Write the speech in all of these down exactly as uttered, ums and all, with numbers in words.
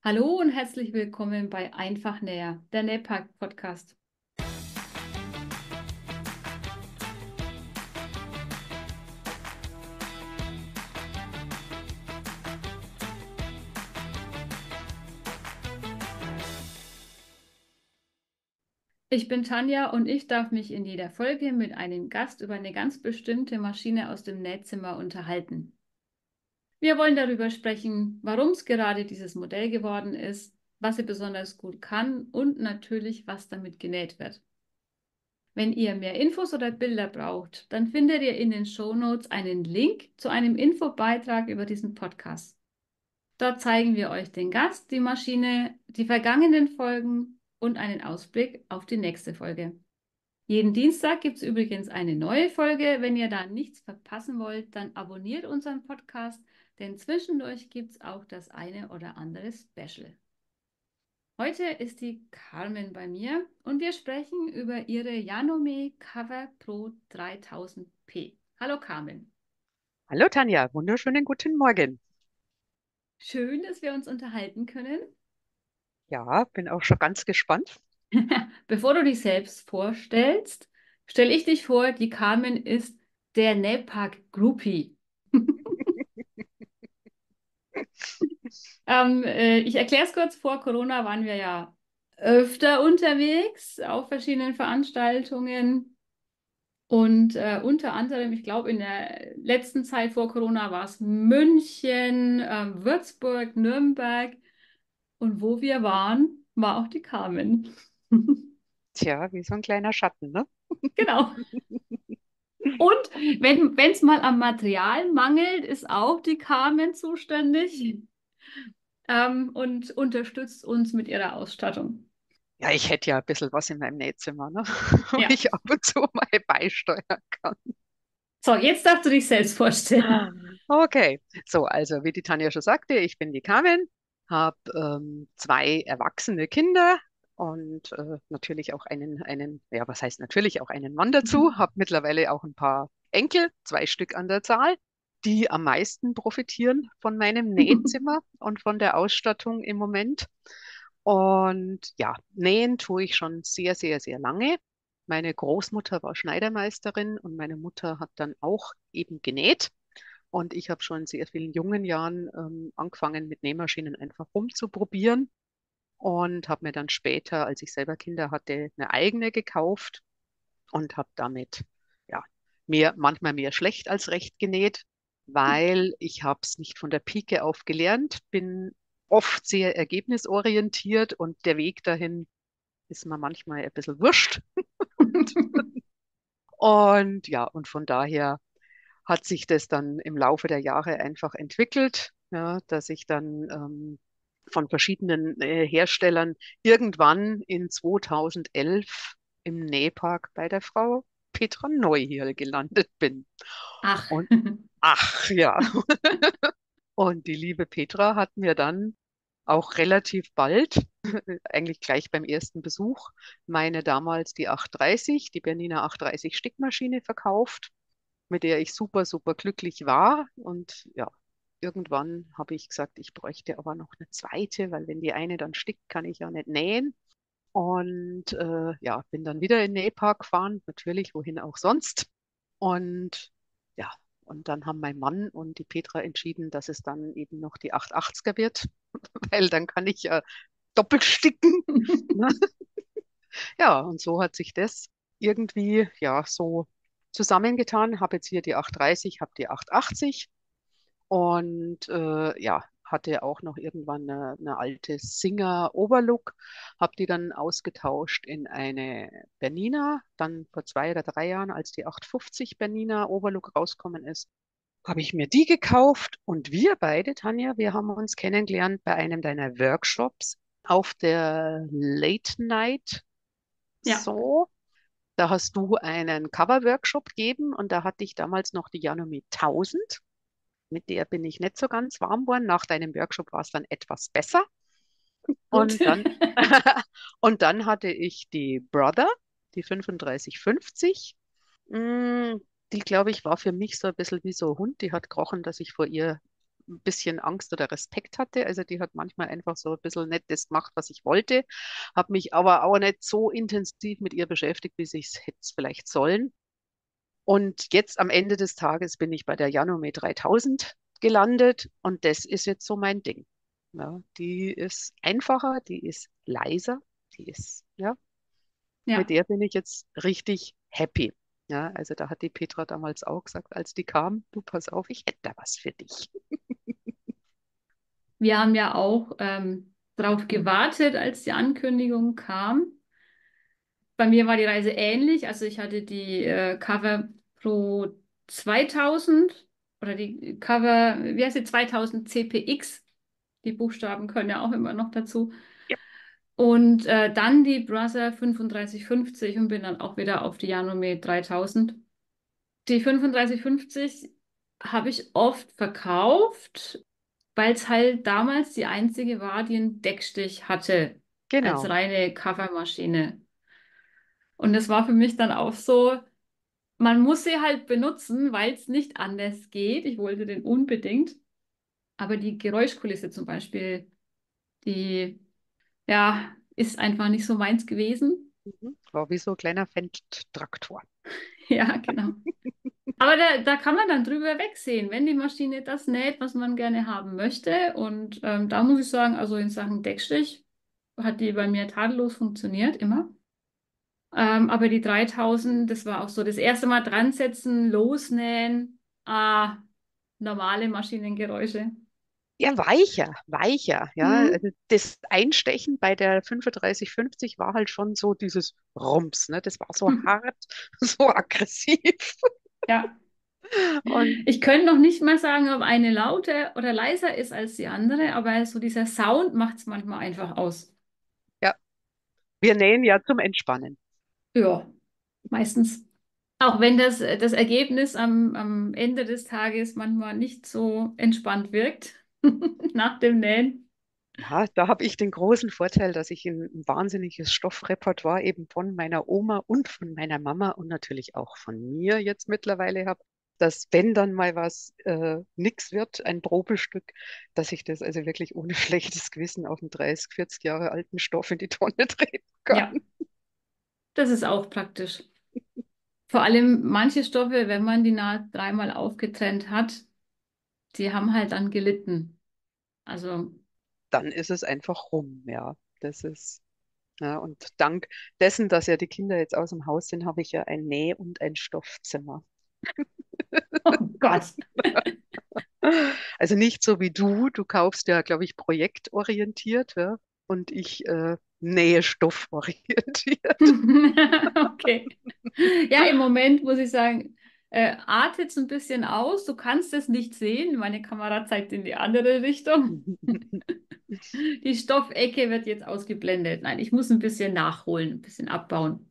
Hallo und herzlich willkommen bei Einfach Näher, der Nähpark-Podcast. Ich bin Tanja und ich darf mich in jeder Folge mit einem Gast über eine ganz bestimmte Maschine aus dem Nähzimmer unterhalten. Wir wollen darüber sprechen, warum es gerade dieses Modell geworden ist, was sie besonders gut kann und natürlich, was damit genäht wird. Wenn ihr mehr Infos oder Bilder braucht, dann findet ihr in den Shownotes einen Link zu einem Infobeitrag über diesen Podcast. Dort zeigen wir euch den Gast, die Maschine, die vergangenen Folgen und einen Ausblick auf die nächste Folge. Jeden Dienstag gibt es übrigens eine neue Folge. Wenn ihr da nichts verpassen wollt, dann abonniert unseren Podcast, denn zwischendurch gibt es auch das eine oder andere Special. Heute ist die Carmen bei mir und wir sprechen über ihre Janome Cover Pro dreitausend P. Hallo Carmen. Hallo Tanja, wunderschönen guten Morgen. Schön, dass wir uns unterhalten können. Ja, bin auch schon ganz gespannt. Bevor du dich selbst vorstellst, stelle ich dich vor, die Carmen ist der Nähpark Groupie. Ähm, äh, ich erkläre es kurz, vor Corona waren wir ja öfter unterwegs auf verschiedenen Veranstaltungen und äh, unter anderem, ich glaube, in der letzten Zeit vor Corona war es München, ähm, Würzburg, Nürnberg und wo wir waren, war auch die Carmen. Tja, wie so ein kleiner Schatten, ne? Genau. Und wenn wenn es mal am Material mangelt, ist auch die Carmen zuständig ähm, und unterstützt uns mit ihrer Ausstattung. Ja, ich hätte ja ein bisschen was in meinem Nähzimmer, ne? Wo Ja. ich ab und zu mal beisteuern kann. So, jetzt darfst du dich selbst vorstellen. Okay, so, also wie die Tanja schon sagte, ich bin die Carmen, habe ähm, zwei erwachsene Kinder und äh, natürlich auch einen, einen, ja, was heißt natürlich auch einen Mann dazu, habe mittlerweile auch ein paar Enkel, zwei Stück an der Zahl, die am meisten profitieren von meinem Nähzimmer und von der Ausstattung im Moment. Und ja, nähen tue ich schon sehr, sehr, sehr lange. Meine Großmutter war Schneidermeisterin und meine Mutter hat dann auch eben genäht. Und ich habe schon in sehr vielen jungen Jahren ähm, angefangen, mit Nähmaschinen einfach rumzuprobieren und habe mir dann später, als ich selber Kinder hatte, eine eigene gekauft und habe damit ja mehr, manchmal mehr schlecht als recht genäht, weil ich habe es nicht von der Pike auf gelernt, bin oft sehr ergebnisorientiert und der Weg dahin ist mir manchmal ein bisschen wurscht. Und ja, und von daher hat sich das dann im Laufe der Jahre einfach entwickelt, ja, dass ich dann ähm, von verschiedenen äh, Herstellern irgendwann in zweitausendelf im Nähpark bei der Frau Petra Neuhirl gelandet bin. Ach, Und ach ja, und die liebe Petra hat mir dann auch relativ bald, eigentlich gleich beim ersten Besuch, meine damals die achthundertdreißig, die Bernina achthundertdreißig Stickmaschine verkauft, mit der ich super, super glücklich war. Und ja, irgendwann habe ich gesagt, ich bräuchte aber noch eine zweite, weil wenn die eine dann stickt, kann ich ja nicht nähen. Und äh, ja, bin dann wieder in den Nähpark gefahren, natürlich, wohin auch sonst. Und ja, und dann haben mein Mann und die Petra entschieden, dass es dann eben noch die achthundertachtziger wird, weil dann kann ich ja doppelt sticken. Ne? Ja, und so hat sich das irgendwie ja so zusammengetan. Habe jetzt hier die achthundertdreißig, habe die achthundertachtzig und äh, ja, hatte auch noch irgendwann eine, eine alte Singer Overlook, habe die dann ausgetauscht in eine Bernina. Dann vor zwei oder drei Jahren, als die achthundertfünfzig Bernina Overlook rauskommen ist, habe ich mir die gekauft und wir beide, Tanja, wir haben uns kennengelernt bei einem deiner Workshops auf der Late Night ja. so. Da hast du einen Cover-Workshop gegeben und da hatte ich damals noch die Janome tausend. Mit der bin ich nicht so ganz warm geworden. Nach deinem Workshop war es dann etwas besser. Gut. Und dann, und dann hatte ich die Brother, die fünfunddreißig fünfzig. Mm, Die, glaube ich, war für mich so ein bisschen wie so ein Hund. Die hat gerochen, dass ich vor ihr ein bisschen Angst oder Respekt hatte. Also die hat manchmal einfach so ein bisschen nicht das gemacht, was ich wollte, habe mich aber auch nicht so intensiv mit ihr beschäftigt, wie ich es hätte vielleicht sollen. Und jetzt am Ende des Tages bin ich bei der Janome dreitausend gelandet und das ist jetzt so mein Ding. Ja, die ist einfacher, die ist leiser, die ist, ja, mit Ja, der bin ich jetzt richtig happy. Ja, also da hat die Petra damals auch gesagt, als die kam, du pass auf, ich hätte da was für dich. wir haben ja auch ähm, darauf gewartet, als die Ankündigung kam. Bei mir war die Reise ähnlich. Also ich hatte die äh, Cover Pro zweitausend oder die Cover, wie heißt die, zweitausend C P X. Die Buchstaben können ja auch immer noch dazu. Ja, Und äh, dann die Brother fünfunddreißig fünfzig und bin dann auch wieder auf die Janome dreitausend. Die fünfunddreißig fünfzig habe ich oft verkauft, weil es halt damals die einzige war, die einen Deckstich hatte als genau. reine Covermaschine. Und das war für mich dann auch so, man muss sie halt benutzen, weil es nicht anders geht. Ich wollte den unbedingt. Aber die Geräuschkulisse zum Beispiel, die, ja, ist einfach nicht so meins gewesen. Mhm. War wie so ein kleiner Feldtraktor. Ja, genau. Aber da, da kann man dann drüber wegsehen, wenn die Maschine das näht, was man gerne haben möchte. Und ähm, da muss ich sagen, also in Sachen Deckstich hat die bei mir tadellos funktioniert, immer. Ähm, aber die dreitausend, das war auch so das erste Mal dran setzen, losnähen, ah, normale Maschinengeräusche. Ja, weicher, weicher, ja. Mhm. Also das Einstechen bei der fünfunddreißig fünfzig war halt schon so dieses Rums, ne? Das war so hart, so aggressiv. Ja, Und ich könnte noch nicht mal sagen, ob eine lauter oder leiser ist als die andere, aber so dieser Sound macht es manchmal einfach aus. ja, wir nähen ja zum Entspannen. Ja, meistens. Auch wenn das, das Ergebnis am, am Ende des Tages manchmal nicht so entspannt wirkt nach dem Nähen. Ja, da habe ich den großen Vorteil, dass ich ein, ein wahnsinniges Stoffrepertoire eben von meiner Oma und von meiner Mama und natürlich auch von mir jetzt mittlerweile habe, dass wenn dann mal was äh, nix wird, ein Probestück, dass ich das also wirklich ohne schlechtes Gewissen auf einen dreißig, vierzig Jahre alten Stoff in die Tonne treten kann. Ja, das ist auch praktisch. Vor allem manche Stoffe, wenn man die Naht dreimal aufgetrennt hat, die haben halt dann gelitten. Also, Dann ist es einfach rum, ja. Das ist, ja, und dank dessen, dass ja die Kinder jetzt aus dem Haus sind, habe ich ja ein Näh- und ein Stoffzimmer. oh Gott. Also nicht so wie du, du kaufst ja, glaube ich, projektorientiert, ja, und ich äh, nähe stofforientiert. Okay. Ja, im Moment muss ich sagen, äh, artet ein bisschen aus. Du kannst es nicht sehen. Meine Kamera zeigt in die andere Richtung. Die Stoffecke wird jetzt ausgeblendet. Nein, ich muss ein bisschen nachholen, ein bisschen abbauen.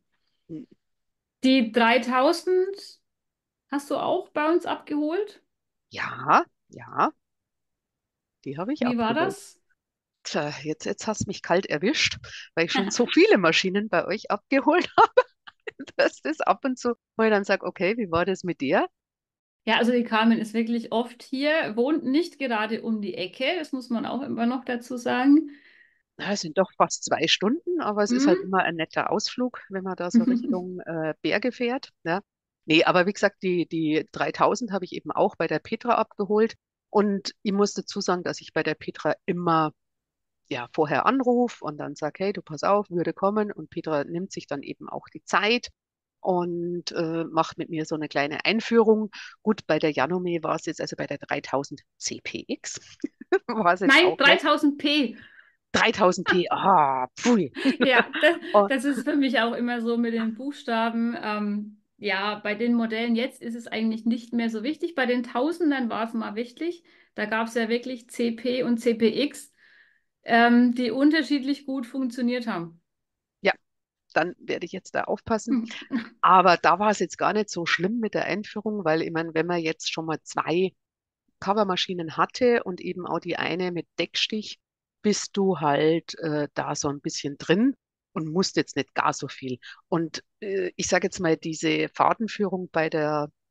Die dreitausend hast du auch bei uns abgeholt? Ja, ja, die habe ich Wie war abgeholt. das? Tja, jetzt, jetzt hast du mich kalt erwischt, weil ich schon so viele Maschinen bei euch abgeholt habe, dass das ab und zu mal dann sage, okay, wie war das mit dir? Ja, also die Carmen ist wirklich oft hier, wohnt nicht gerade um die Ecke, das muss man auch immer noch dazu sagen. Na, es sind doch fast zwei Stunden, aber es ist halt Hm? immer ein netter Ausflug, wenn man da so Richtung äh, Berge fährt. Ja. Nee, aber wie gesagt, die, die dreitausend habe ich eben auch bei der Petra abgeholt. Und ich muss dazu sagen, dass ich bei der Petra immer ja, vorher anrufe und dann sage, hey, du pass auf, würde kommen. Und Petra nimmt sich dann eben auch die Zeit und äh, macht mit mir so eine kleine Einführung. Gut, bei der Janome war es jetzt, also bei der dreitausend C P X, war es jetzt Nein, auch nicht. dreitausend p. dreitausend P, ah, pfui. Ja, das, Oh, das ist für mich auch immer so mit den Buchstaben. Ähm, ja, bei den Modellen jetzt ist es eigentlich nicht mehr so wichtig. Bei den Tausendern war es mal wichtig. Da gab es ja wirklich C P und C P X, ähm, die unterschiedlich gut funktioniert haben. ja, dann werde ich jetzt da aufpassen. Hm. Aber da war es jetzt gar nicht so schlimm mit der Einführung, weil ich meine, wenn man jetzt schon mal zwei Covermaschinen hatte und eben auch die eine mit Deckstich, bist du halt äh, da so ein bisschen drin und musst jetzt nicht gar so viel. Und äh, ich sage jetzt mal, diese Fahrtenführung bei der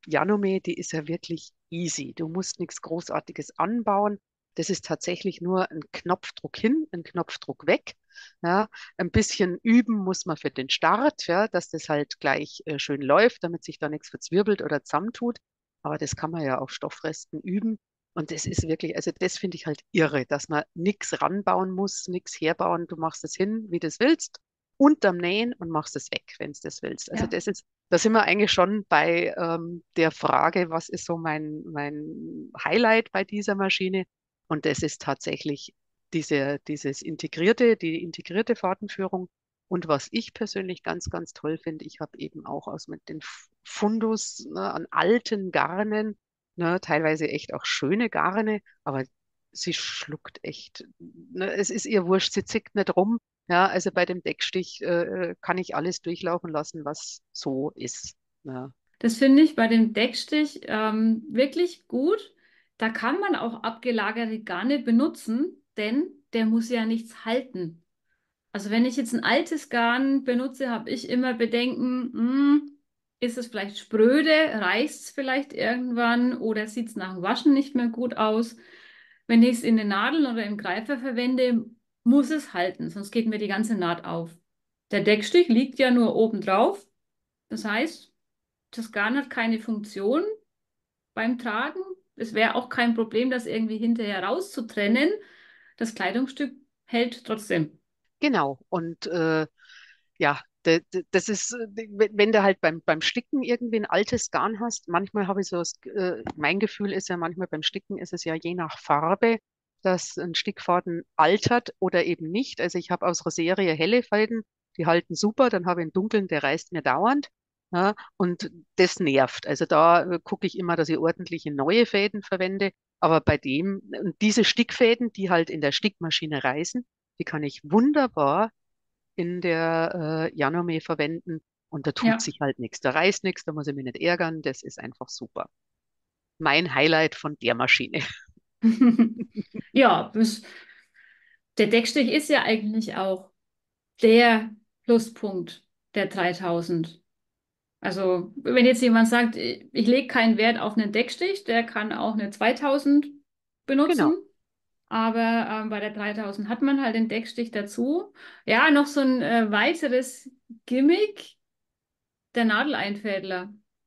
Janome, die ist ja wirklich easy. Du musst nichts Großartiges anbauen. Das ist tatsächlich nur ein Knopfdruck hin, ein Knopfdruck weg. Ja, ein bisschen üben muss man für den Start, ja, dass das halt gleich äh, schön läuft, damit sich da nichts verzwirbelt oder zusammentut. Aber das kann man ja auf Stoffresten üben. Und das ist wirklich, also das finde ich halt irre, dass man nichts ranbauen muss, nichts herbauen. Du machst es hin, wie du es willst, unterm Nähen und machst es weg, wenn du das willst. Also Ja. das ist, da sind wir eigentlich schon bei ähm, der Frage, was ist so mein, mein Highlight bei dieser Maschine? Und das ist tatsächlich diese, dieses integrierte, die integrierte Fahrtenführung. Und was ich persönlich ganz, ganz toll finde, ich habe eben auch aus mit den Fundus, ne, an alten Garnen, ne, teilweise echt auch schöne Garne, aber sie schluckt echt. Ne, es ist ihr wurscht, sie zickt nicht rum. Ja, also bei dem Deckstich äh, kann ich alles durchlaufen lassen, was so ist. Ja, Das finde ich bei dem Deckstich ähm, wirklich gut. Da kann man auch abgelagerte Garne benutzen, denn der muss ja nichts halten. Also wenn ich jetzt ein altes Garn benutze, habe ich immer Bedenken, hm, ist es vielleicht spröde, reißt es vielleicht irgendwann oder sieht es nach dem Waschen nicht mehr gut aus. Wenn ich es in den Nadeln oder im Greifer verwende, muss es halten, sonst geht mir die ganze Naht auf. Der Deckstich liegt ja nur oben drauf. Das heißt, das Garn hat keine Funktion beim Tragen. Es wäre auch kein Problem, das irgendwie hinterher rauszutrennen. Das Kleidungsstück hält trotzdem. genau. Und äh, ja, de, de, das ist, äh, wenn wenn du halt beim, beim Sticken irgendwie ein altes Garn hast, manchmal habe ich so, das, äh, mein Gefühl ist ja manchmal beim Sticken ist es ja je nach Farbe, dass ein Stickfaden altert oder eben nicht. Also ich habe aus einer Serie helle Fäden, die halten super, dann habe ich einen dunklen, der reißt mir dauernd. Ja, und das nervt. Also da äh, gucke ich immer, dass ich ordentliche neue Fäden verwende. Aber bei dem, und diese Stickfäden, die halt in der Stickmaschine reißen, die kann ich wunderbar in der äh, Janome verwenden und da tut Ja. sich halt nichts. Da reißt nichts, da muss ich mich nicht ärgern. Das ist einfach super. Mein Highlight von der Maschine. Ja, das, der Deckstich ist ja eigentlich auch der Pluspunkt der dreitausend. Also, wenn jetzt jemand sagt, ich ich lege keinen Wert auf einen Deckstich, der kann auch eine zweitausend benutzen. Genau. Aber ähm, bei der dreitausend hat man halt den Deckstich dazu. Ja, noch so ein äh, weiteres Gimmick, der Nadeleinfädler.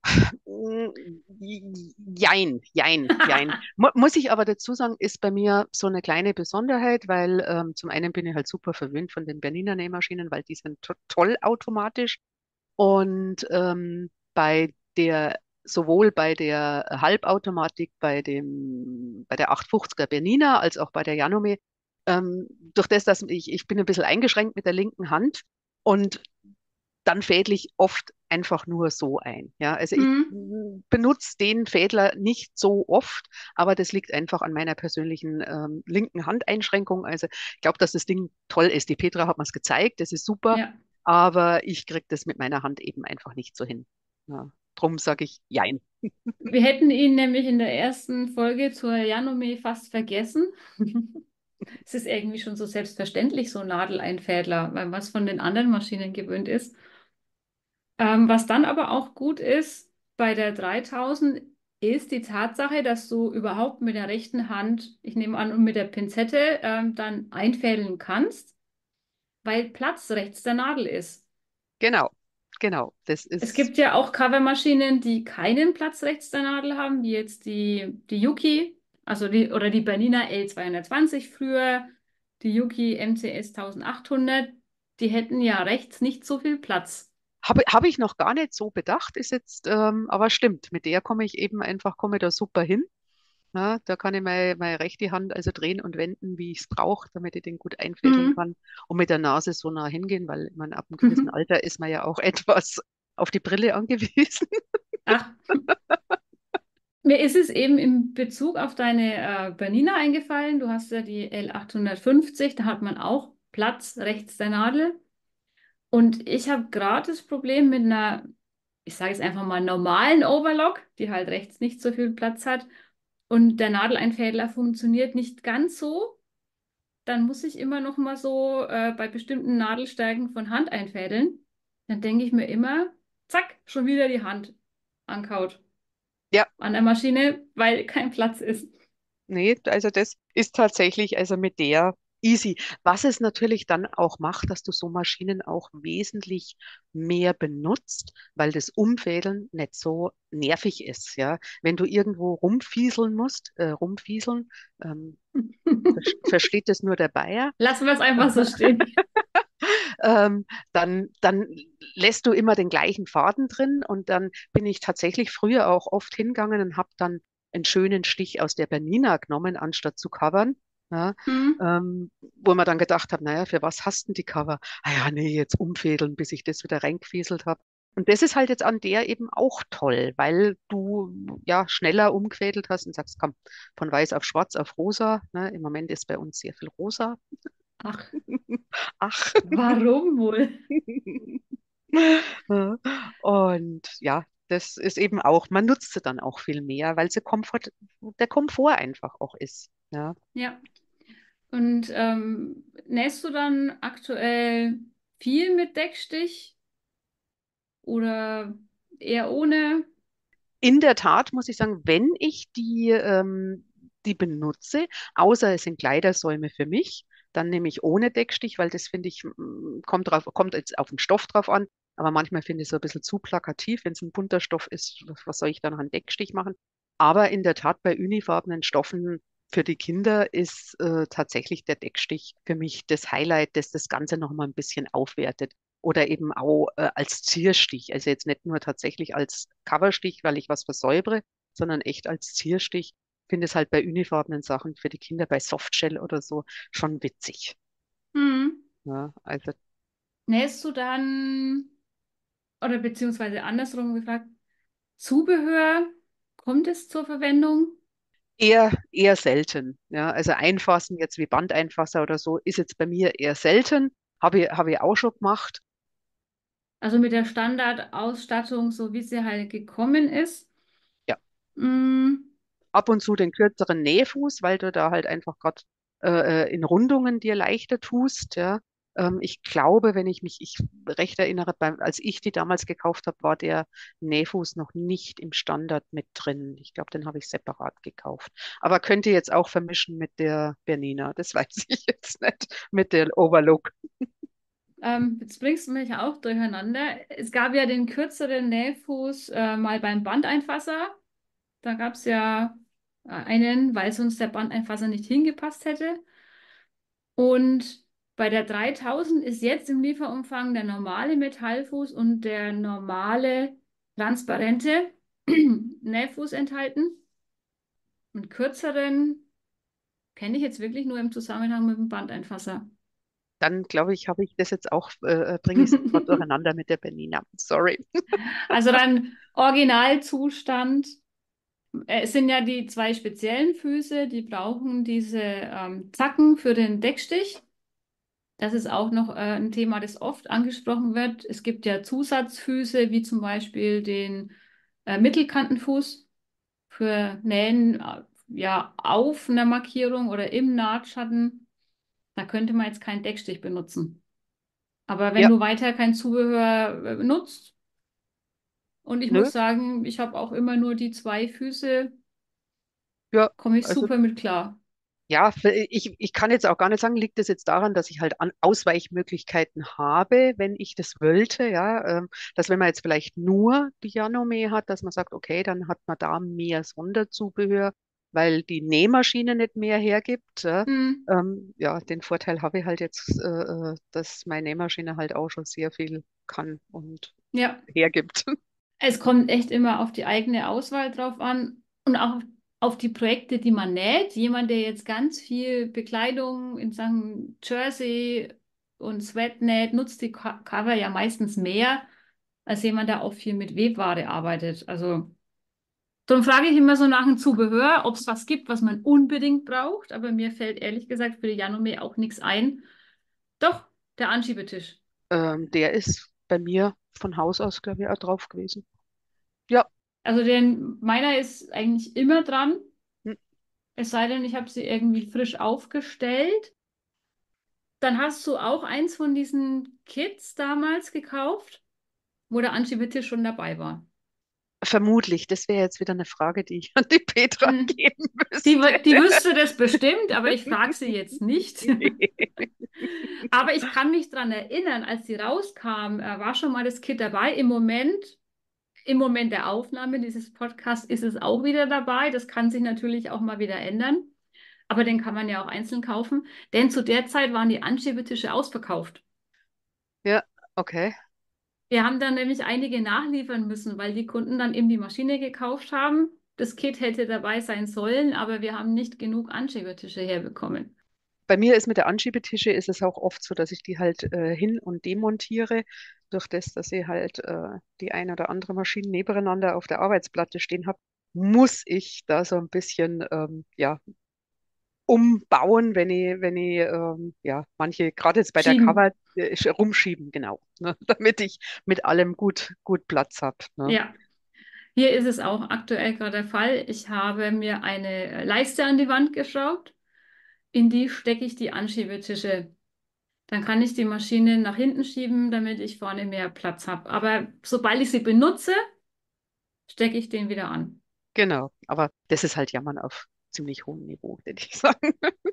Mm, Jein, jein, jein. Mu muss ich aber dazu sagen, ist bei mir so eine kleine Besonderheit, weil ähm, zum einen bin ich halt super verwöhnt von den Bernina Nähmaschinen, weil die sind to toll automatisch. Und ähm, bei der, sowohl bei der Halbautomatik, bei dem, bei der achthundertfünfziger Bernina, als auch bei der Janome, ähm, durch das, dass ich, ich bin ein bisschen eingeschränkt mit der linken Hand und dann fädle ich oft einfach nur so ein. Ja, also ich Mhm. mm, benutze den Fädler nicht so oft, aber das liegt einfach an meiner persönlichen ähm, linken Handeinschränkung. Also ich glaube, dass das Ding toll ist. Die Petra hat mir es gezeigt, das ist super, Ja. aber ich kriege das mit meiner Hand eben einfach nicht so hin. Ja, drum sage ich Jein. Wir hätten ihn nämlich in der ersten Folge zur Janome fast vergessen. Es ist irgendwie schon so selbstverständlich, so ein Nadeleinfädler, weil man es von den anderen Maschinen gewöhnt ist. Ähm, was dann aber auch gut ist bei der dreitausend, ist die Tatsache, dass du überhaupt mit der rechten Hand, ich nehme an, und mit der Pinzette ähm, dann einfädeln kannst, weil Platz rechts der Nadel ist. Genau, genau. Das Es ist, gibt ja auch Covermaschinen, die keinen Platz rechts der Nadel haben, wie jetzt die, die Yuki, also die, oder die Bernina L zweihundertzwanzig früher, die Yuki M C S achthundert, die hätten ja rechts nicht so viel Platz. habe hab ich noch gar nicht so bedacht, ist jetzt, ähm, aber stimmt, mit der komme ich eben einfach, komme da super hin. Ja, da kann ich meine, meine rechte Hand also drehen und wenden, wie ich es brauche, damit ich den gut einfädeln Mhm. kann und mit der Nase so nah hingehen, weil man ab einem gewissen Alter ist man ja auch etwas auf die Brille angewiesen. Ach, mir ist es eben in Bezug auf deine äh, Bernina eingefallen. Du hast ja die L achthundertfünfzig, da hat man auch Platz rechts der Nadel. Und ich habe gerade das Problem mit einer, ich sage es einfach mal, normalen Overlock, die halt rechts nicht so viel Platz hat. Und der Nadeleinfädler funktioniert nicht ganz so. Dann muss ich immer noch mal so äh, bei bestimmten Nadelstärken von Hand einfädeln. Dann denke ich mir immer, zack, schon wieder die Hand ankaut. Ja, an der Maschine, weil kein Platz ist. nee, also das ist tatsächlich, also mit der easy. Was es natürlich dann auch macht, dass du so Maschinen auch wesentlich mehr benutzt, weil das Umfädeln nicht so nervig ist, ja. Wenn du irgendwo rumfieseln musst, äh, rumfieseln, ähm, ver- versteht das nur der Bayer, Lassen wir es einfach so stehen. ähm, dann, dann lässt du immer den gleichen Faden drin und dann bin ich tatsächlich früher auch oft hingegangen und habe dann einen schönen Stich aus der Bernina genommen, anstatt zu covern. Ja, Hm. ähm, wo man dann gedacht hat, naja, für was hast du denn die Cover? Ah ja, nee, jetzt umfädeln, bis ich das wieder reingefieselt habe. Und das ist halt jetzt an der eben auch toll, weil du ja schneller umgefädelt hast und sagst, komm, von weiß auf schwarz auf rosa. Ne? Im Moment ist bei uns sehr viel rosa. Ach, Ach. warum wohl? Ja. Und ja, das ist eben auch, man nutzt sie dann auch viel mehr, weil sie Komfort, der Komfort einfach auch ist. Ja. Ja. Und ähm, nähst du dann aktuell viel mit Deckstich oder eher ohne? In der Tat muss ich sagen, wenn ich die, ähm, die benutze, außer es sind Kleidersäume für mich, dann nehme ich ohne Deckstich, weil das finde ich, mm, kommt drauf, kommt jetzt auf den Stoff drauf an. Aber manchmal finde ich es so ein bisschen zu plakativ, wenn es ein bunter Stoff ist, was was soll ich dann noch einen Deckstich machen? Aber in der Tat bei unifarbenen Stoffen für die Kinder ist äh, tatsächlich der Deckstich für mich das Highlight, das das Ganze noch mal ein bisschen aufwertet. Oder eben auch äh, als Zierstich. Also jetzt nicht nur tatsächlich als Coverstich, weil ich was versäubere, sondern echt als Zierstich. Finde es halt bei unifarbenen Sachen für die Kinder, bei Softshell oder so, schon witzig. Hm. Ja, also Nähst du dann, oder beziehungsweise andersrum gefragt, Zubehör, kommt es zur Verwendung? eher, eher selten. Ja, also Einfassen jetzt wie Bandeinfasser oder so ist jetzt bei mir eher selten. Habe ich, habe ich auch schon gemacht. Also mit der Standardausstattung, so wie sie halt gekommen ist. Ja, Hm. ab und zu den kürzeren Nähfuß, weil du da halt einfach gerade äh, äh, in Rundungen dir leichter tust. Ja. Ähm, ich glaube, wenn ich mich ich recht erinnere, beim, als ich die damals gekauft habe, war der Nähfuß noch nicht im Standard mit drin. Ich glaube, den habe ich separat gekauft. Aber könnt ihr jetzt auch vermischen mit der Bernina, das weiß ich jetzt nicht, mit der Overlook. Ähm, jetzt bringst du mich auch durcheinander. Es gab ja den kürzeren Nähfuß äh, mal beim Bandeinfasser. Da gab es ja äh, einen, weil sonst der Bandeinfasser nicht hingepasst hätte. Und bei der dreitausend ist jetzt im Lieferumfang der normale Metallfuß und der normale transparente Nähfuß enthalten. Und kürzeren kenne ich jetzt wirklich nur im Zusammenhang mit dem Bandeinfasser. Dann glaube ich, habe ich das jetzt auch, äh, bringe ich es jetzt gerade durcheinander mit der Bernina. Sorry. Also dann Originalzustand. Äh, Es sind ja die zwei speziellen Füße, die brauchen diese ähm, Zacken für den Deckstich. Das ist auch noch äh, ein Thema, das oft angesprochen wird. Es gibt ja Zusatzfüße, wie zum Beispiel den äh, Mittelkantenfuß für Nähen äh, ja, auf einer Markierung oder im Nahtschatten. Da könnte man jetzt keinen Deckstich benutzen. Aber wenn Ja, du weiter kein Zubehör äh, nutzt, und ich nö, muss sagen, ich habe auch immer nur die zwei Füße, ja, komme ich also super mit klar. ja, für- ich, ich kann jetzt auch gar nicht sagen, liegt es jetzt daran, dass ich halt an Ausweichmöglichkeiten habe, wenn ich das wollte, ja, ähm, dass wenn man jetzt vielleicht nur Piano-Mäh hat, dass man sagt, okay, dann hat man da mehr Sonderzubehör, weil die Nähmaschine nicht mehr hergibt. Ja, Hm, ähm, ja, den Vorteil habe ich halt jetzt, äh, äh, dass meine Nähmaschine halt auch schon sehr viel kann und ja. hergibt. Es kommt echt immer auf die eigene Auswahl drauf an und auch auf die Projekte, die man näht. Jemand, der jetzt ganz viel Bekleidung in Sachen Jersey und Sweat näht, nutzt die Co- Cover ja meistens mehr als jemand, der auch viel mit Webware arbeitet. Also darum frage ich immer so nach dem Zubehör, ob es was gibt, was man unbedingt braucht. Aber mir fällt ehrlich gesagt für die Janome auch nichts ein. Doch, der Anschiebetisch. Ähm, der ist bei mir von Haus aus, glaube ich, auch drauf gewesen. Ja, Also den, meiner ist eigentlich immer dran. hm, Es sei denn, ich habe sie irgendwie frisch aufgestellt. Dann hast du auch eins von diesen Kits damals gekauft, wo der Anschiebetisch schon dabei war. Vermutlich, das wäre jetzt wieder eine Frage, die ich an die Petra Hm. geben Die, müsste. wü- die wüsste das bestimmt, aber ich frage sie jetzt nicht. Nee. Aber ich kann mich daran erinnern, als sie rauskam, äh, war schon mal das Kit dabei. Im Moment, im Moment der Aufnahme dieses Podcasts ist es auch wieder dabei. Das kann sich natürlich auch mal wieder ändern. Aber den kann man ja auch einzeln kaufen. Denn zu der Zeit waren die Anschiebetische ausverkauft. Ja, okay. Wir haben dann nämlich einige nachliefern müssen, weil die Kunden dann eben die Maschine gekauft haben. Das Kit hätte dabei sein sollen, aber wir haben nicht genug Anschiebetische herbekommen. Bei mir ist mit der Anschiebetische ist es auch oft so, dass ich die halt äh, hin- und demontiere. Durch das, dass ich halt äh, die eine oder andere Maschine nebeneinander auf der Arbeitsplatte stehen habe, muss ich da so ein bisschen ähm, ja, umbauen, wenn ich, wenn ich ähm, ja, manche, gerade jetzt bei der Schieben. Cover, äh, sch- rumschieben, genau, ne, damit ich mit allem gut, gut Platz habe. Ne? Ja, hier ist es auch aktuell gerade der Fall. Ich habe mir eine Leiste an die Wand geschraubt. In die stecke ich die Anschiebetische. Dann kann ich die Maschine nach hinten schieben, damit ich vorne mehr Platz habe. Aber sobald ich sie benutze, stecke ich den wieder an. Genau, aber das ist halt Jammern auf ziemlich hohem Niveau, würde ich sagen.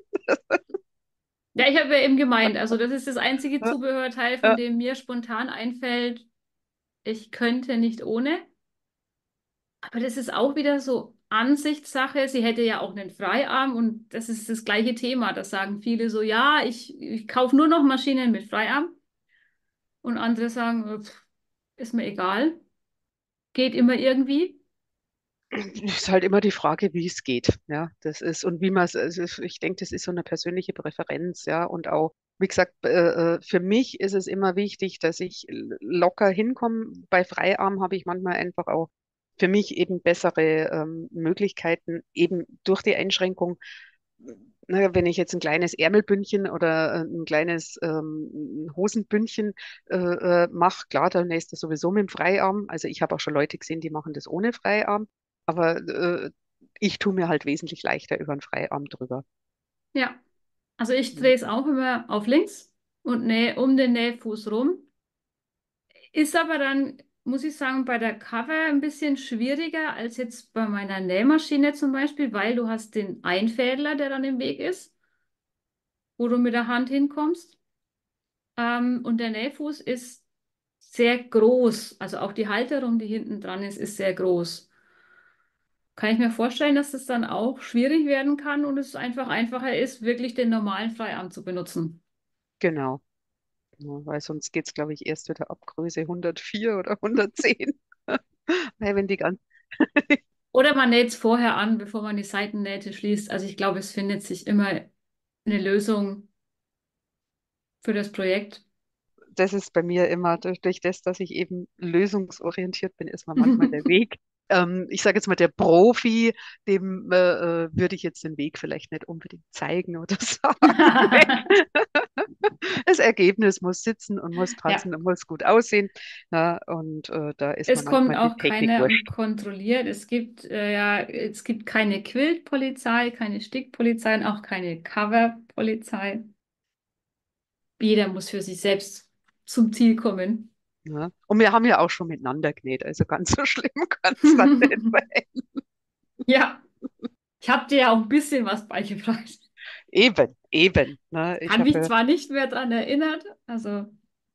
Ja, ich habe ja eben gemeint, also das ist das einzige Ja, Zubehörteil, von ja, dem mir spontan einfällt, ich könnte nicht ohne. Aber das ist auch wieder so Ansichtssache. Sie hätte ja auch einen Freiarm und das ist das gleiche Thema. Das sagen viele so, ja, ich, ich kaufe nur noch Maschinen mit Freiarm. Und andere sagen, äh, pff, ist mir egal, geht immer irgendwie. ist halt immer die Frage, wie es geht. Ja, das ist und wie man es, also ich denke, das ist so eine persönliche Präferenz, ja, und auch, wie gesagt, äh, äh, für mich ist es immer wichtig, dass ich locker hinkomme. Bei Freiarm habe ich manchmal einfach auch für mich eben bessere ähm, Möglichkeiten, eben durch die Einschränkung. Na, wenn ich jetzt ein kleines Ärmelbündchen oder äh, ein kleines ähm, Hosenbündchen äh, äh, mache, klar, dann ist das sowieso mit dem Freiarm. Also ich habe auch schon Leute gesehen, die machen das ohne Freiarm. Aber äh, ich tue mir halt wesentlich leichter über einen Freiarm drüber. Ja, also ich drehe es auch immer auf links und nähe um den Nähfuß rum. Ist aber dann, muss ich sagen, bei der Cover ein bisschen schwieriger als jetzt bei meiner Nähmaschine zum Beispiel, weil du hast den Einfädler, der dann im Weg ist, wo du mit der Hand hinkommst. Ähm, und der Nähfuß ist sehr groß. Also auch die Halterung, die hinten dran ist, ist sehr groß. Kann ich mir vorstellen, dass das dann auch schwierig werden kann und es einfach einfacher ist, wirklich den normalen Freiarm zu benutzen. Genau. Ja, weil sonst geht es, glaube ich, erst wieder ab Größe hundertvier oder hundertzehn. Weil wenn die ganz, Oder man näht es vorher an, bevor man die Seitennähte schließt. Also ich glaube, es findet sich immer eine Lösung für das Projekt. das ist bei mir immer durch, durch das, dass ich eben lösungsorientiert bin, ist mir manchmal der Weg. Ähm, ich sage jetzt mal, der Profi, dem äh, äh, würde ich jetzt den Weg vielleicht nicht unbedingt zeigen oder sagen. Das Ergebnis muss sitzen und muss Ja, passen und muss gut aussehen. Ja, und äh, da ist mir es kommt manchmal die auch Technik keiner und wurscht. kontrolliert. Es gibt äh, ja, es gibt keine Quiltpolizei, keine Stickpolizei und auch keine Coverpolizei. Jeder muss für sich selbst zum Ziel kommen. Ja. Und wir haben ja auch schon miteinander genäht, also ganz so schlimm kann es dann nicht sein. Ja, ich habe dir ja auch ein bisschen was beigebracht. Eben, eben. Ne? Ich Kann mich habe, zwar nicht mehr daran erinnern, also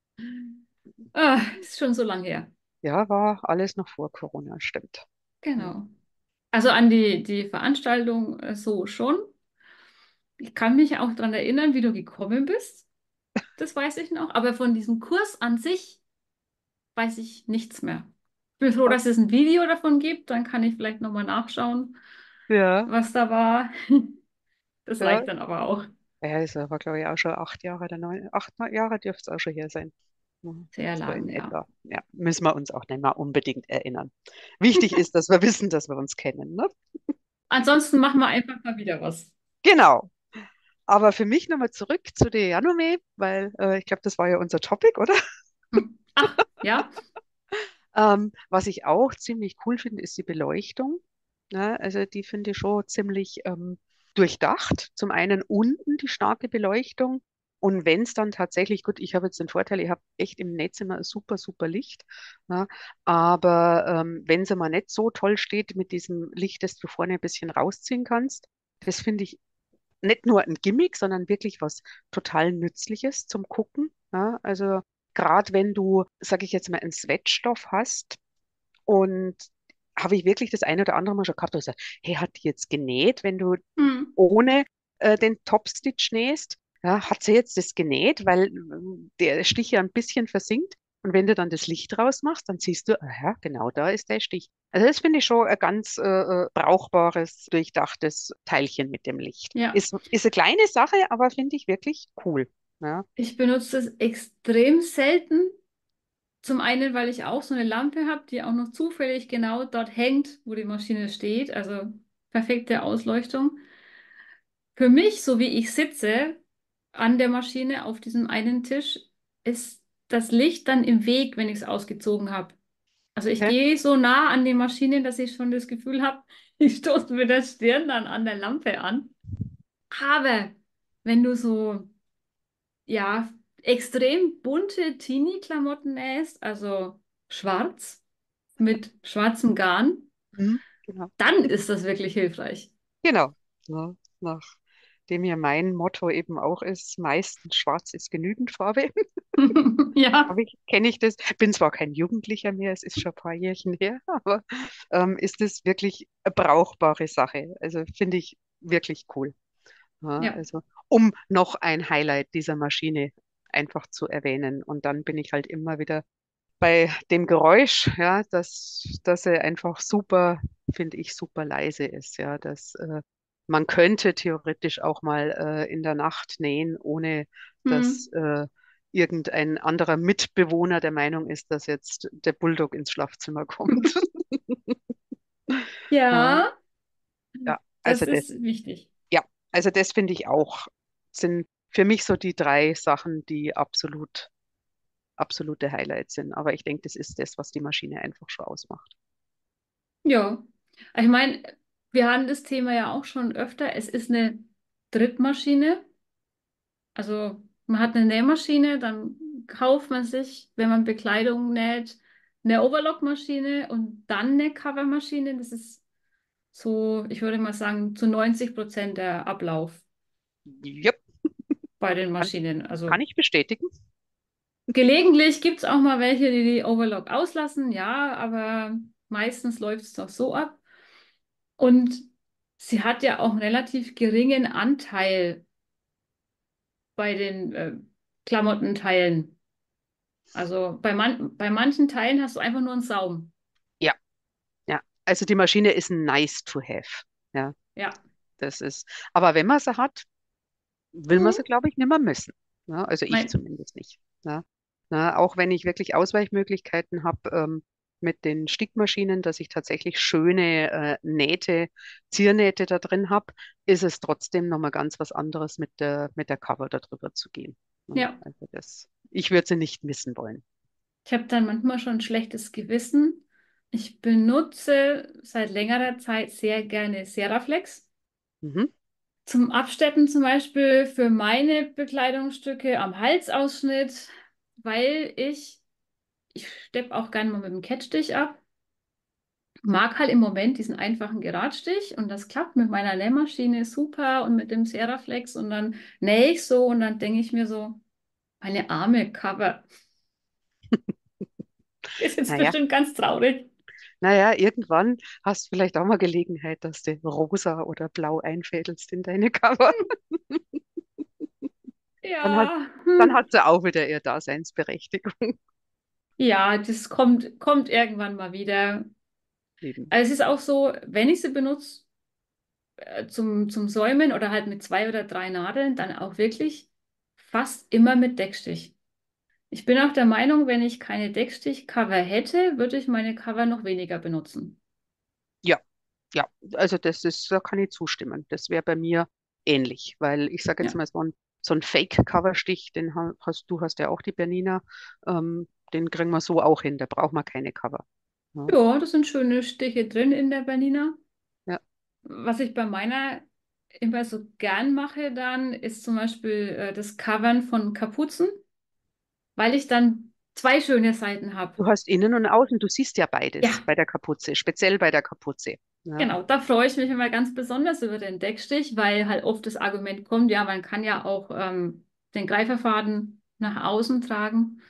ah, ist schon so lange her. ja, war alles noch vor Corona, stimmt. Ja. Genau. Also an die, die Veranstaltung äh, so schon. Ich kann mich auch daran erinnern, wie du gekommen bist. Das weiß ich noch. Aber von diesem Kurs an sich weiß ich nichts mehr. Ich bin froh, dass es ein Video davon gibt. Dann kann ich vielleicht nochmal nachschauen, Ja, was da war. Das ja. reicht dann aber auch. Ja, ist aber, glaube ich, auch schon acht Jahre oder neun, acht Jahre dürfte es auch schon her sein. Ja, Sehr so in lang, ja. etwa. Ja, müssen wir uns auch nicht mal unbedingt erinnern. Wichtig ist, dass wir wissen, dass wir uns kennen, ne? Ansonsten machen wir einfach mal wieder was. Genau. Aber für mich nochmal zurück zu der Janome, weil äh, ich glaube, das war ja unser Topic, oder? Hm. Ach, ja. Ähm, was ich auch ziemlich cool finde, ist die Beleuchtung. Ja, also die finde ich schon ziemlich ähm, durchdacht. Zum einen unten die starke Beleuchtung. Und wenn es dann tatsächlich, gut, ich habe jetzt den Vorteil, ich habe echt im Nähzimmer ein super, super Licht. Ja, aber ähm, wenn es mal nicht so toll steht mit diesem Licht, das du vorne ein bisschen rausziehen kannst, das finde ich nicht nur ein Gimmick, sondern wirklich was total Nützliches zum Gucken. Ja, also gerade wenn du, sage ich jetzt mal, einen Sweatstoff hast und habe ich wirklich das eine oder andere Mal schon gehabt, wo ich sage, hey, hat die jetzt genäht, wenn du Hm. ohne äh, den Topstitch nähst? Ja, hat sie jetzt das genäht, weil äh, der Stich ja ein bisschen versinkt. Und wenn du dann das Licht rausmachst, dann siehst du, aha, genau da ist der Stich. Also das finde ich schon ein ganz äh, äh, brauchbares, durchdachtes Teilchen mit dem Licht. Ja, Ist, ist eine kleine Sache, aber finde ich wirklich cool. Ja. ich benutze das extrem selten. Zum einen, weil ich auch so eine Lampe habe, die auch noch zufällig genau dort hängt, wo die Maschine steht. Also perfekte Ausleuchtung. Für mich, so wie ich sitze an der Maschine auf diesem einen Tisch, ist das Licht dann im Weg, wenn ich es ausgezogen habe. Also ich Okay. gehe so nah an die Maschine, dass ich schon das Gefühl habe, ich stoße mit der Stirn dann an der Lampe an. Aber wenn du so, ja, extrem bunte Teenie-Klamotten nähst, also schwarz mit schwarzem Garn, Mhm. Genau. dann ist das wirklich hilfreich. Genau. Ja, nachdem ja mein Motto eben auch ist, meistens schwarz ist genügend Farbe. Ja, Habe ich, kenne ich das? Bin zwar kein Jugendlicher mehr, es ist schon ein paar Jährchen her, aber ähm, ist es wirklich eine brauchbare Sache. Also finde ich wirklich cool. Ja, ja, also um noch ein Highlight dieser Maschine einfach zu erwähnen. Und dann bin ich halt immer wieder bei dem Geräusch, ja, dass, dass er einfach super, finde ich, super leise ist. Ja, dass äh, man könnte theoretisch auch mal äh, in der Nacht nähen, ohne dass hm. äh, irgendein anderer Mitbewohner der Meinung ist, dass jetzt der Bulldog ins Schlafzimmer kommt. Ja, Ja, ja, das also das, ist wichtig. ja, also das finde ich auch, sind für mich so die drei Sachen, die absolut, absolute Highlights sind. Aber ich denke, das ist das, was die Maschine einfach schon ausmacht. Ja, ich meine, wir hatten das Thema ja auch schon öfter. Es ist eine Drittmaschine. Also man hat eine Nähmaschine, dann kauft man sich, wenn man Bekleidung näht, eine Overlockmaschine und dann eine Covermaschine. Das ist so, ich würde mal sagen, zu neunzig Prozent der Ablauf Yep, bei den kann, Maschinen. kann Also ich bestätigen. gelegentlich gibt es auch mal welche, die die Overlock auslassen, ja, aber meistens läuft es doch so ab. Und sie hat ja auch einen relativ geringen Anteil bei den äh, Klamottenteilen. Also bei, man bei manchen Teilen hast du einfach nur einen Saum. Ja, ja. Also die Maschine ist ein nice to have. Ja, Ja. das ist. Aber wenn man sie hat, will man Mhm. sie, glaube ich, nicht mehr müssen. Ja, also ich Nein. zumindest nicht. Ja. Na, auch wenn ich wirklich Ausweichmöglichkeiten habe ähm, mit den Stickmaschinen, dass ich tatsächlich schöne äh, Nähte, Ziernähte da drin habe, ist es trotzdem nochmal ganz was anderes mit der, mit der Cover darüber zu gehen. Ja, Ja. also das, ich würde sie nicht missen wollen. Ich habe dann manchmal schon ein schlechtes Gewissen. Ich benutze seit längerer Zeit sehr gerne Seraflex. Mhm. Zum Absteppen zum Beispiel für meine Bekleidungsstücke am Halsausschnitt, weil ich, ich steppe auch gerne mal mit dem Kettstich ab. Mag halt im Moment diesen einfachen Geradstich und das klappt mit meiner Nähmaschine super und mit dem Seraflex und dann nähe ich so und dann denke ich mir so, meine arme Cover ist jetzt Naja, bestimmt ganz traurig. naja, irgendwann hast du vielleicht auch mal Gelegenheit, dass du rosa oder blau einfädelst in deine Cover. Dann hat, Ja, dann hm. hat sie auch wieder ihre Daseinsberechtigung. Ja, das kommt, kommt irgendwann mal wieder. Eben. Also es ist auch so, wenn ich sie benutze äh, zum, zum Säumen oder halt mit zwei oder drei Nadeln, dann auch wirklich fast immer mit Deckstich. Ich bin auch der Meinung, wenn ich keine Deckstich-Cover hätte, würde ich meine Cover noch weniger benutzen. Ja, ja, also das ist, da kann ich zustimmen. Das wäre bei mir ähnlich, weil ich sage jetzt Ja. mal so ein, so ein Fake-Coverstich, den ha- hast du hast ja auch die Bernina, ähm, den kriegen wir so auch hin, da braucht man keine Cover. Ja, Ja, das sind schöne Stiche drin in der Bernina. ja, Was ich bei meiner immer so gern mache dann, ist zum Beispiel äh, das Covern von Kapuzen, weil ich dann zwei schöne Seiten habe. Du hast innen und außen, du siehst ja beides Ja, bei der Kapuze, speziell bei der Kapuze. Ja, genau, da freue ich mich immer ganz besonders über den Deckstich, weil halt oft das Argument kommt, ja, man kann ja auch ähm, den Greiferfaden nach außen tragen.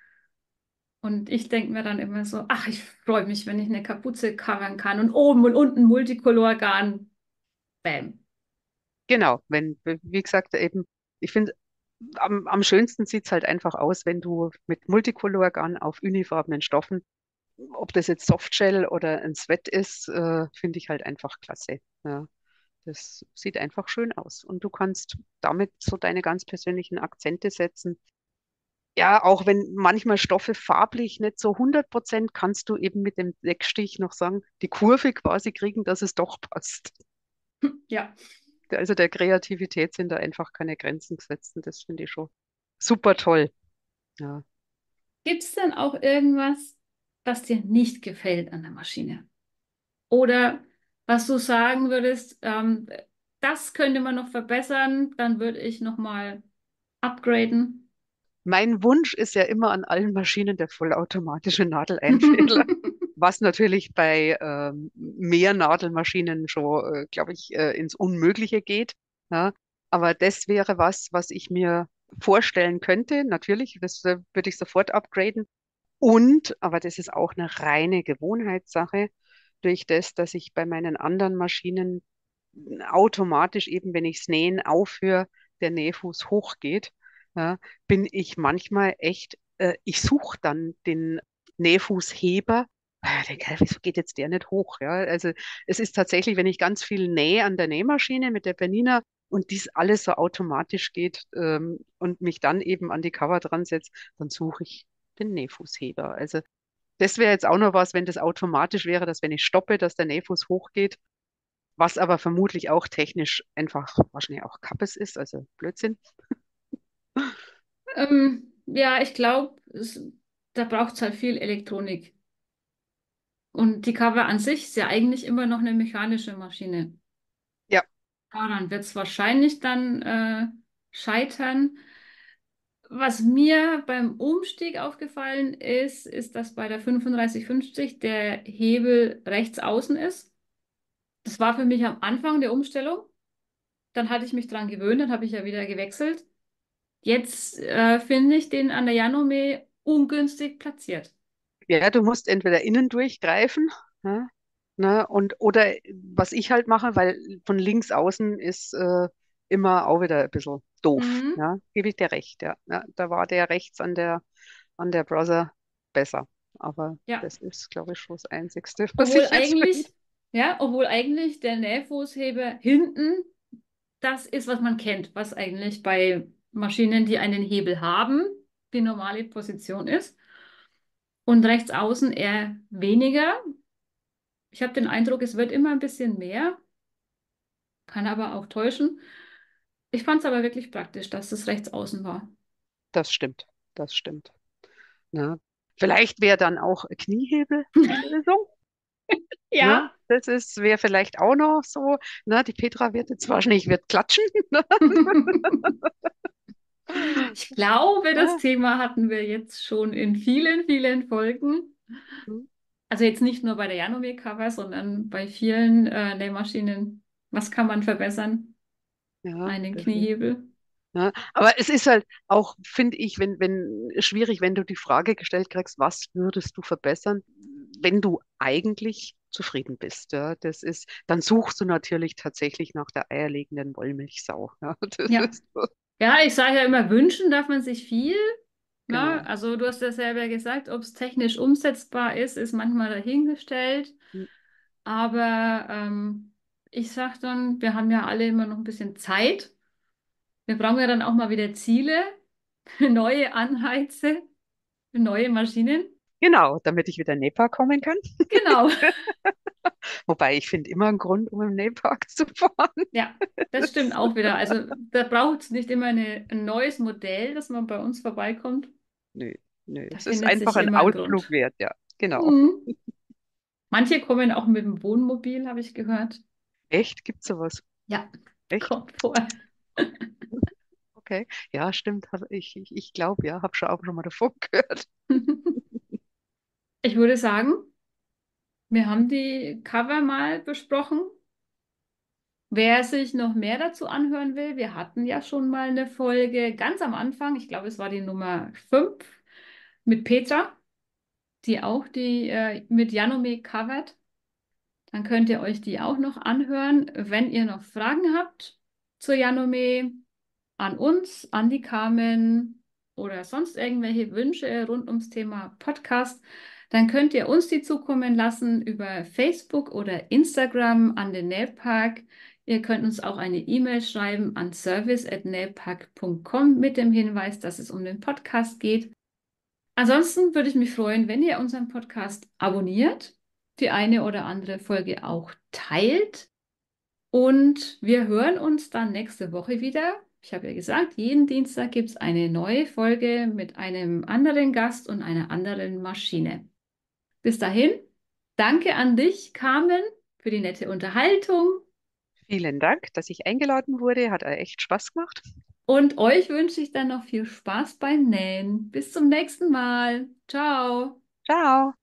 Und ich denke mir dann immer so, ach, ich freue mich, wenn ich eine Kapuze covern kann und oben und unten Multicolor-Garn. Bam. genau, wenn, wie gesagt, eben, ich finde, am, am schönsten sieht es halt einfach aus, wenn du mit Multicolor-Garn auf unifarbenen Stoffen, ob das jetzt Softshell oder ein Sweat ist, äh, finde ich halt einfach klasse. Ja, das sieht einfach schön aus. Und du kannst damit so deine ganz persönlichen Akzente setzen. Ja, auch wenn manchmal Stoffe farblich nicht so hundert Prozent, kannst du eben mit dem Deckstich noch sagen, die Kurve quasi kriegen, dass es doch passt. Ja. Also der Kreativität sind da einfach keine Grenzen gesetzt und das finde ich schon super toll. Ja. Gibt es denn auch irgendwas, was dir nicht gefällt an der Maschine? Oder was du sagen würdest, ähm, das könnte man noch verbessern, dann würde ich nochmal upgraden. Mein Wunsch ist ja immer an allen Maschinen der vollautomatische Nadeleinfädler, was natürlich bei ähm, Mehrnadelmaschinen schon, äh, glaube ich, äh, ins Unmögliche geht. Ja. Aber das wäre was, was ich mir vorstellen könnte. Natürlich, das äh, würde ich sofort upgraden. Und, aber das ist auch eine reine Gewohnheitssache, durch das, dass ich bei meinen anderen Maschinen automatisch eben, wenn ich das Nähen aufhöre, der Nähfuß hochgeht, ja, bin ich manchmal echt, äh, ich suche dann den Nähfußheber. Ah, ich denke, wieso geht jetzt der nicht hoch? Ja, also es ist tatsächlich, wenn ich ganz viel nähe an der Nähmaschine mit der Bernina und dies alles so automatisch geht ähm, und mich dann eben an die Cover dran setze, dann suche ich den Nähfußheber. Also das wäre jetzt auch noch was, wenn das automatisch wäre, dass wenn ich stoppe, dass der Nähfuß hochgeht, was aber vermutlich auch technisch einfach wahrscheinlich auch Kappes ist, also Blödsinn. Ähm, ja, ich glaube, da braucht es halt viel Elektronik. Und die Cover an sich ist ja eigentlich immer noch eine mechanische Maschine. Ja, Daran wird es wahrscheinlich dann äh, scheitern. Was mir beim Umstieg aufgefallen ist, ist, dass bei der fünfunddreißig fünfzig der Hebel rechts außen ist. Das war für mich am Anfang der Umstellung. Dann hatte ich mich dran gewöhnt, dann habe ich ja wieder gewechselt. Jetzt äh, finde ich den an der Janome ungünstig platziert. ja, du musst entweder innen durchgreifen, ja, ne, und oder was ich halt mache, weil von links außen ist äh, immer auch wieder ein bisschen doof. Mhm. Ja, gebe ich dir recht, ja. Ja, da war der rechts an der an der Brother besser. Aber Ja, das ist, glaube ich, schon das Einzigste, was obwohl ich jetzt finde. eigentlich, ja, obwohl eigentlich der Nähfußheber hinten das ist, was man kennt, was eigentlich bei Maschinen, die einen Hebel haben, die normale Position ist. Und rechts außen eher weniger. Ich habe den Eindruck, es wird immer ein bisschen mehr, kann aber auch täuschen. Ich fand es aber wirklich praktisch, dass es rechts außen war. Das stimmt, das stimmt. Ja. Vielleicht wäre dann auch ein Kniehebel die Lösung. Ne? Ja. Das ist, wäre vielleicht auch noch so. Ne? Die Petra wird jetzt wahrscheinlich wird klatschen. Ne? Ich glaube, das Ja. Thema hatten wir jetzt schon in vielen, vielen Folgen. Also jetzt nicht nur bei der Janome Cover, sondern bei vielen äh, Nähmaschinen. Was kann man verbessern? Ja, Einen das ist, Kniehebel. ja. Aber es ist halt auch, finde ich, wenn, wenn, schwierig, wenn du die Frage gestellt kriegst, was würdest du verbessern, wenn du eigentlich zufrieden bist. Ja? Das ist, dann suchst du natürlich tatsächlich nach der eierlegenden Wollmilchsau. Ja? Das Ja. ist so, Ja, ich sage ja immer, wünschen darf man sich viel. Ne? genau. Also du hast ja selber gesagt, ob es technisch umsetzbar ist, ist manchmal dahingestellt. Aber ähm, ich sage dann, wir haben ja alle immer noch ein bisschen Zeit. Wir brauchen ja dann auch mal wieder Ziele, neue Anreize, neue Maschinen. Genau, damit ich wieder in den Nähpark kommen kann. Genau. Wobei ich finde immer einen Grund, um im Nähpark zu fahren. Ja, das stimmt auch wieder. Also da braucht es nicht immer eine, ein neues Modell, dass man bei uns vorbeikommt. Nö, nö. Da Es ist findet einfach sich ein immer ein Ausflug Grund. wert, ja. Genau. Mhm. Manche kommen auch mit dem Wohnmobil, habe ich gehört. Echt? Gibt's sowas? Ja, Echt? Kommt vor. Okay. Ja, stimmt. Hab- Ich, ich, ich glaube, ja, habe schon auch schon mal davon gehört. Ich würde sagen, wir haben die Cover mal besprochen. Wer sich noch mehr dazu anhören will, wir hatten ja schon mal eine Folge ganz am Anfang, ich glaube, es war die Nummer fünf mit Petra, die auch die äh, mit Janome covert. Dann könnt ihr euch die auch noch anhören. Wenn ihr noch Fragen habt zur Janome, an uns, an die Carmen oder sonst irgendwelche Wünsche rund ums Thema Podcast, dann könnt ihr uns die zukommen lassen über Facebook oder Instagram an den Nähpark. Ihr könnt uns auch eine E-Mail schreiben an service at nähpark punkt com mit dem Hinweis, dass es um den Podcast geht. Ansonsten würde ich mich freuen, wenn ihr unseren Podcast abonniert, die eine oder andere Folge auch teilt. Und wir hören uns dann nächste Woche wieder. Ich habe ja gesagt, jeden Dienstag gibt es eine neue Folge mit einem anderen Gast und einer anderen Maschine. Bis dahin, danke an dich, Carmen, für die nette Unterhaltung. Vielen Dank, dass ich eingeladen wurde. Hat echt Spaß gemacht. Und euch wünsche ich dann noch viel Spaß beim Nähen. Bis zum nächsten Mal. Ciao. Ciao.